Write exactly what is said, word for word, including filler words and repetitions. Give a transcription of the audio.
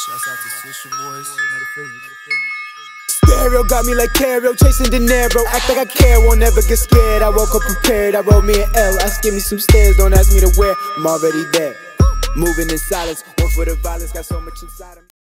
Shouts out to Swisher Boys. Stereo got me like Caro, chasing De Niro. Act like I care, won't never get scared. I woke up prepared, I wrote me an L. Ask, give me some stairs, don't ask me to where. I'm already there. Moving in silence, one for the violence, got so much inside of me.